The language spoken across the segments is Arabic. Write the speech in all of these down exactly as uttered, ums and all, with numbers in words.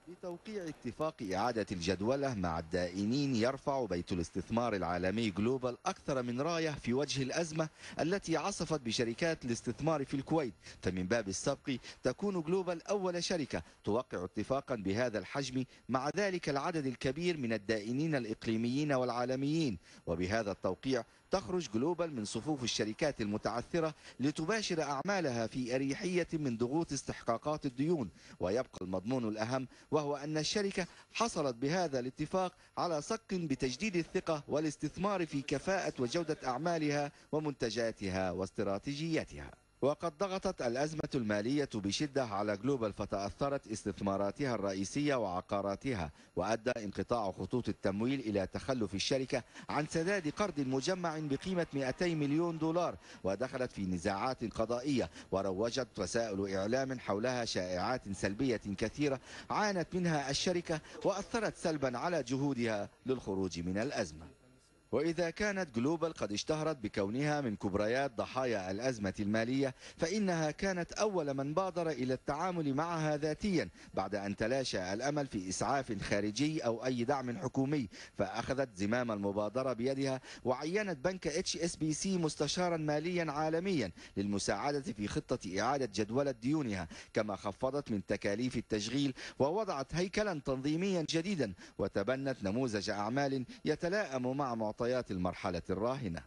بتوقيع اتفاق إعادة الجدولة مع الدائنين يرفع بيت الاستثمار العالمي جلوبال أكثر من راية في وجه الأزمة التي عصفت بشركات الاستثمار في الكويت. فمن باب السبق تكون جلوبال أول شركة توقع اتفاقا بهذا الحجم مع ذلك العدد الكبير من الدائنين الإقليميين والعالميين. وبهذا التوقيع تخرج جلوبال من صفوف الشركات المتعثرة لتباشر أعمالها في أريحية من ضغوط استحقاقات الديون. ويبقى المضمون الأهم وهو أن الشركة حصلت بهذا الاتفاق على صك بتجديد الثقة والاستثمار في كفاءة وجودة أعمالها ومنتجاتها واستراتيجيتها. وقد ضغطت الأزمة المالية بشدة على جلوبال فتأثرت استثماراتها الرئيسية وعقاراتها، وأدى انقطاع خطوط التمويل إلى تخلف الشركة عن سداد قرض مجمع بقيمة مئتي مليون دولار، ودخلت في نزاعات قضائية وروجت وسائل إعلام حولها شائعات سلبية كثيرة عانت منها الشركة وأثرت سلبا على جهودها للخروج من الأزمة. وإذا كانت جلوبال قد اشتهرت بكونها من كبريات ضحايا الأزمة المالية، فإنها كانت أول من بادر إلى التعامل معها ذاتيا بعد أن تلاشى الأمل في إسعاف خارجي أو أي دعم حكومي، فأخذت زمام المبادرة بيدها وعينت بنك اتش اس بي سي مستشارا ماليا عالميا للمساعدة في خطة إعادة جدولة ديونها، كما خفضت من تكاليف التشغيل ووضعت هيكلا تنظيميا جديدا وتبنت نموذج أعمال يتلائم مع معطيات المرحلة الراهنة.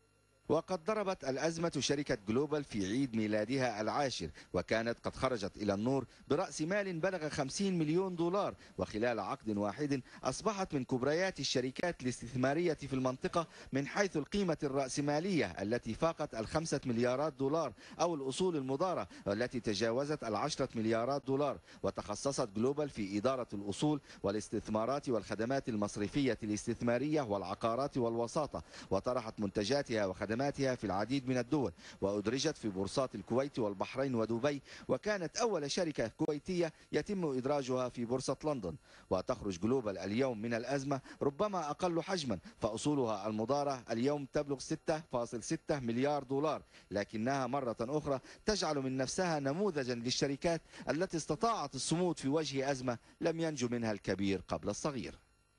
وقد ضربت الأزمة شركة جلوبال في عيد ميلادها العاشر، وكانت قد خرجت إلى النور برأس مال بلغ خمسين مليون دولار، وخلال عقد واحد أصبحت من كبريات الشركات الاستثمارية في المنطقة من حيث القيمة الرأسمالية التي فاقت الخمسة مليارات دولار، أو الأصول المضارة التي تجاوزت العشرة مليارات دولار. وتخصصت جلوبال في إدارة الأصول والاستثمارات والخدمات المصرفية الاستثمارية والعقارات والوساطة، وطرحت منتجاتها وخدماتها في العديد من الدول، وأدرجت في بورصات الكويت والبحرين ودبي، وكانت أول شركة كويتية يتم إدراجها في بورصة لندن. وتخرج جلوبال اليوم من الأزمة ربما أقل حجما، فأصولها المضارة اليوم تبلغ ستة فاصلة ستة مليار دولار، لكنها مرة أخرى تجعل من نفسها نموذجا للشركات التي استطاعت الصمود في وجه أزمة لم ينجو منها الكبير قبل الصغير.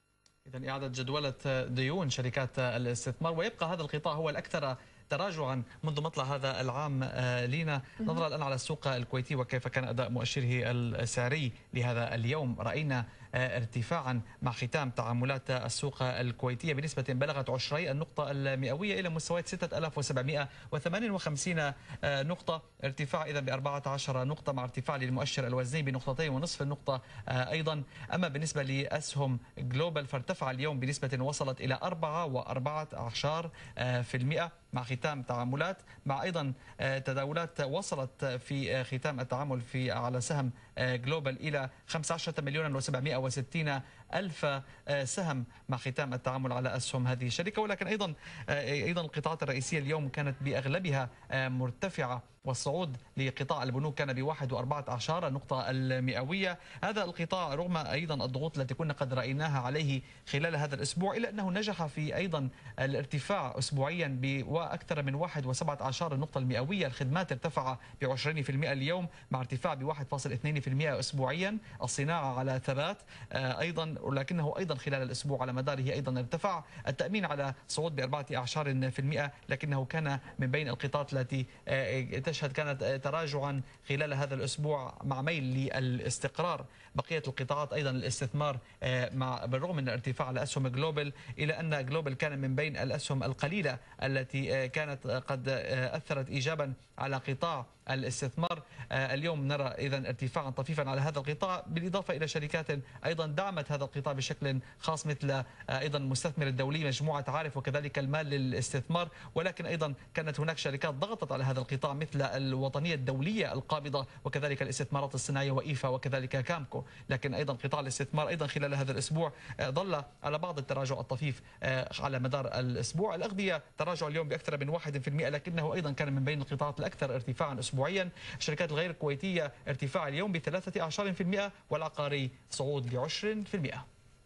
إذن إعادة جدولة ديون شركات الاستثمار، ويبقى هذا القطاع هو الأكثر تراجعا منذ مطلع هذا العام. لينا نظرا الآن على السوق الكويتي وكيف كان أداء مؤشره السعري لهذا اليوم، رأينا ارتفاعا مع ختام تعاملات السوق الكويتية بنسبة بلغت عشري النقطة المئوية إلى مستويات ستة آلاف وسبعمئة وثمانية وخمسين نقطة، ارتفاع إذا ب أربعة عشر نقطة مع ارتفاع للمؤشر الوزني بنقطتين ونصف النقطة أيضا. أما بالنسبة لأسهم جلوبال فارتفع اليوم بنسبة وصلت إلى أربعة وأربعة عشر في المئة مع ختام تعاملات، مع أيضا تداولات وصلت في ختام التعامل في على سهم جلوبال إلى خمسة عشر مليون وسبعمئة وستين ألف سهم مع ختام التعامل على أسهم هذه الشركة. ولكن أيضا أيضا القطاعات الرئيسية اليوم كانت بأغلبها مرتفعة، والصعود لقطاع البنوك كان بواحد وأربعة عشر نقطة المئوية. هذا القطاع رغم أيضا الضغوط التي كنا قد رأيناها عليه خلال هذا الأسبوع، إلا أنه نجح في أيضا الارتفاع أسبوعيا بأكثر من واحد وسبعة عشر النقطة المئوية. الخدمات ارتفع بعشرين في المئة اليوم مع ارتفاع بواحد فاصل اثنين في المئة أسبوعيا. الصناعة على ثبات أيضا، ولكنه أيضا خلال الأسبوع على مداره أيضا ارتفع. التأمين على صعود بأربعة أعشار في المئة، لكنه كان من بين القطاعات التي تشهد كانت تراجعا خلال هذا الأسبوع مع ميل للاستقرار. بقية القطاعات أيضا الاستثمار مع بالرغم من الارتفاع على أسهم جلوبال، إلى أن جلوبال كان من بين الأسهم القليلة التي كانت قد أثرت إيجابا على قطاع الاستثمار. اليوم نرى إذن ارتفاعا طفيفا على هذا القطاع، بالإضافة إلى شركات أيضا دعمت هذا القطاع بشكل خاص مثل أيضا المستثمر الدولي مجموعة عارف وكذلك المال للاستثمار. ولكن أيضا كانت هناك شركات ضغطت على هذا القطاع مثل الوطنية الدولية القابضة وكذلك الاستثمارات الصناعية وإيفا وكذلك كامكو. لكن أيضا قطاع الاستثمار أيضا خلال هذا الأسبوع ظل على بعض التراجع الطفيف على مدار الأسبوع. الأغذية تراجع اليوم بأكثر من واحد في المئة، لكنه أيضا كان من بين القطاعات الأكثر ارتفاعا أسبوعيا. الشركات الغير الكويتية ارتفاع اليوم بثلاثة أعشار في المئة، والعقاري صعود بعشر في المئة.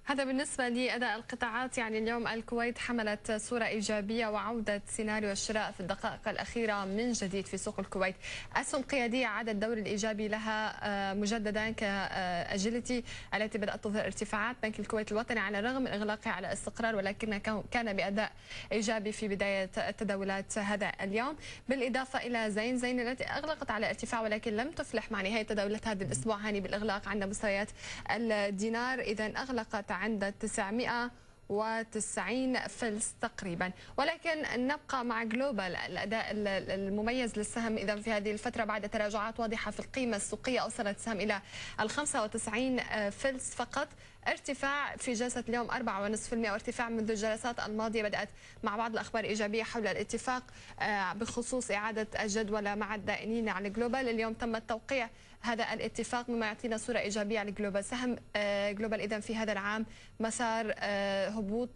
هذا بالنسبة لأداء القطاعات. يعني اليوم الكويت حملت صورة إيجابية وعودة سيناريو الشراء في الدقائق الأخيرة من جديد في سوق الكويت. أسهم قيادية عاد الدور الإيجابي لها مجددا كأجيلتي التي بدأت تظهر ارتفاعات. بنك الكويت الوطني على الرغم من إغلاقه على استقرار ولكن كان بأداء إيجابي في بداية التداولات هذا اليوم، بالإضافة إلى زين زين التي أغلقت على ارتفاع ولكن لم تفلح مع نهاية تداولات هذا الأسبوع هاني بالإغلاق عند مستويات الدينار، إذا أغلقت عند تسعمئة وتسعين فلس تقريبا. ولكن نبقى مع جلوبال، الاداء المميز للسهم اذا في هذه الفتره بعد تراجعات واضحه في القيمه السوقيه اوصلت السهم الى ال خمسة وتسعين فلس فقط، ارتفاع في جلسه اليوم أربعة فاصلة خمسة بالمئة وارتفاع منذ الجلسات الماضيه. بدات مع بعض الاخبار ايجابيه حول الاتفاق بخصوص اعاده الجدول مع الدائنين على جلوبال. اليوم تم التوقيع هذا الاتفاق مما يعطينا صوره ايجابيه على جلوبال. سهم جلوبال اذا في هذا العام مسار هبوط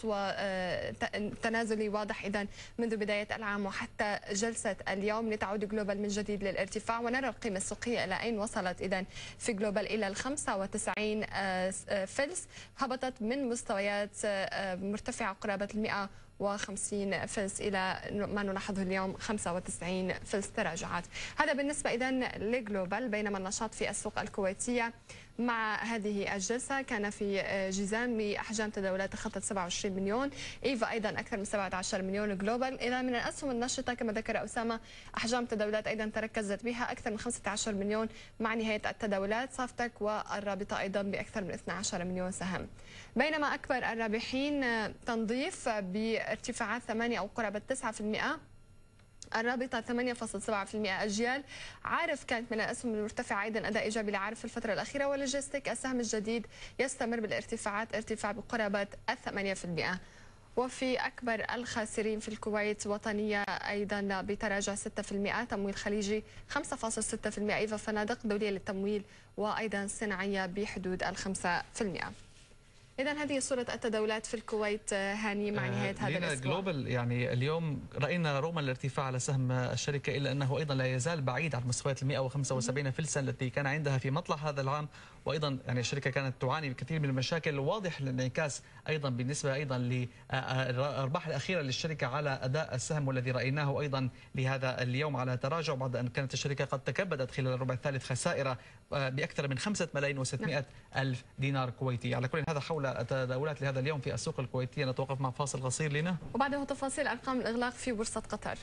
وتنازلي واضح اذا منذ بدايه العام وحتى جلسه اليوم لتعود جلوبال من جديد للارتفاع، ونرى القيمه السوقيه الى اين وصلت اذا في جلوبال الى ال خمسة وتسعين فلس، هبطت من مستويات مرتفعه قرابه ال مئة وخمسين فلس إلى ما نلاحظه اليوم خمسة وتسعين فلس تراجعات. هذا بالنسبة إذن لجلوبال. بينما النشاط في السوق الكويتية مع هذه الجلسة كان في جيزان بأحجام تداولات تخطت سبعة وعشرين مليون، إيفا أيضا أكثر من سبعة عشر مليون. جلوبال إذا من الأسهم النشطة كما ذكر أسامة أحجام تداولات أيضا تركزت بها أكثر من خمسة عشر مليون مع نهاية التداولات. صافتك والرابطة أيضا بأكثر من اثني عشر مليون سهم. بينما أكبر الرابحين تنظيف بارتفاعات ثمانية أو قرابة تسعة بالمئة، الرابطة ثمانية فاصلة سبعة بالمئة، أجيال عارف كانت من الأسهم المرتفعة أيضا أداء إيجابي لعارف في الفترة الأخيرة، ولوجيستيك السهم الجديد يستمر بالارتفاعات ارتفاع بقرابة الثمانية بالمئة. وفي أكبر الخاسرين في الكويت وطنية أيضا بتراجع ستة بالمئة، تمويل خليجي خمسة فاصلة ستة بالمئة، إيفا فنادق دولية للتمويل وأيضا صناعية بحدود الخمسة بالمئة. إذا هذه صورة التداولات في الكويت هاني مع نهاية هذا الأسبوع. جلوبال يعني اليوم رأينا رغم الارتفاع على سهم الشركة إلا أنه أيضا لا يزال بعيد عن مستويات ال مئة وخمسة وسبعين فلسا التي كان عندها في مطلع هذا العام، وأيضا يعني الشركة كانت تعاني بكثير من المشاكل. واضح الانعكاس أيضا بالنسبة أيضا للأرباح الأخيرة للشركة على أداء السهم، والذي رأيناه أيضا لهذا اليوم على تراجع بعد أن كانت الشركة قد تكبدت خلال الربع الثالث خسائر بأكثر من خمسة ملايين وستمئة ألف دينار كويتي. على كل هذا حول التداولات لهذا اليوم في السوق الكويتية. نتوقف مع فاصل قصير لنا وبعده تفاصيل أرقام الإغلاق في بورصة قطر.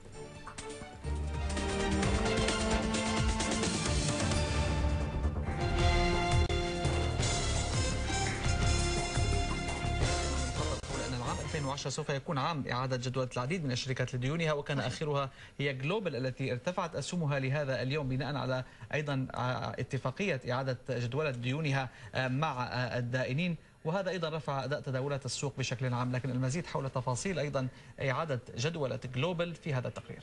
ألفين وعشرة سوف يكون عام إعادة جدولة العديد من الشركات لديونها، وكان آخرها هي جلوبال التي ارتفعت أسهمها لهذا اليوم بناء على أيضا اتفاقية إعادة جدولة ديونها مع الدائنين، وهذا أيضا رفع أداء تداولات السوق بشكل عام. لكن المزيد حول تفاصيل أيضا إعادة جدولة جلوبال في هذا التقرير.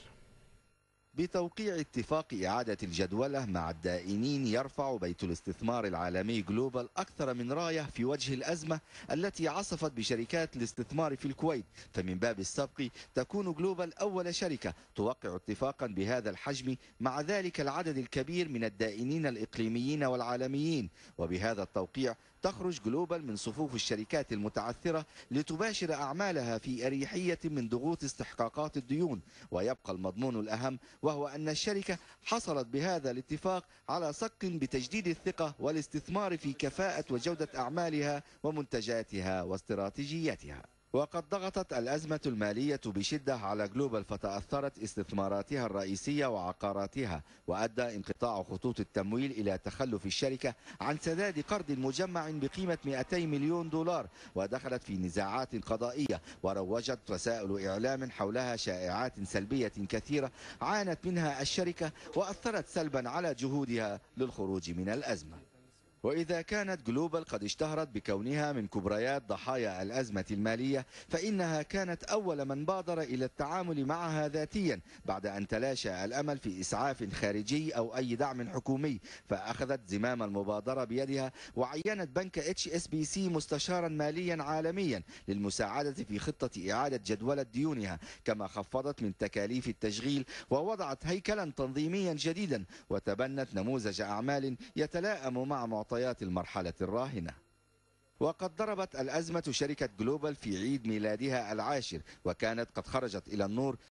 بتوقيع اتفاق إعادة الجدولة مع الدائنين يرفع بيت الاستثمار العالمي جلوبال أكثر من راية في وجه الأزمة التي عصفت بشركات الاستثمار في الكويت، فمن باب السبق تكون جلوبال أول شركة توقع اتفاقا بهذا الحجم مع ذلك العدد الكبير من الدائنين الإقليميين والعالميين. وبهذا التوقيع تخرج جلوبال من صفوف الشركات المتعثرة لتباشر أعمالها في أريحية من ضغوط استحقاقات الديون. ويبقى المضمون الأهم وهو أن الشركة حصلت بهذا الاتفاق على صك بتجديد الثقة والاستثمار في كفاءة وجودة أعمالها ومنتجاتها واستراتيجيتها. وقد ضغطت الأزمة المالية بشدة على جلوبال فتأثرت استثماراتها الرئيسية وعقاراتها، وأدى انقطاع خطوط التمويل إلى تخلف الشركة عن سداد قرض مجمع بقيمة مئتي مليون دولار، ودخلت في نزاعات قضائية وروجت رسائل إعلام حولها شائعات سلبية كثيرة عانت منها الشركة وأثرت سلبا على جهودها للخروج من الأزمة. وإذا كانت جلوبال قد اشتهرت بكونها من كبريات ضحايا الأزمة المالية، فإنها كانت أول من بادر إلى التعامل معها ذاتيا بعد أن تلاشى الأمل في إسعاف خارجي أو أي دعم حكومي، فأخذت زمام المبادرة بيدها وعينت بنك اتش اس بي سي مستشارا ماليا عالميا للمساعدة في خطة إعادة جدولة ديونها، كما خفضت من تكاليف التشغيل ووضعت هيكلا تنظيميا جديدا وتبنت نموذج أعمال يتلائم مع معطيات المرحلة الراهنة. وقد ضربت الأزمة شركة جلوبال في عيد ميلادها العاشر، وكانت قد خرجت إلى النور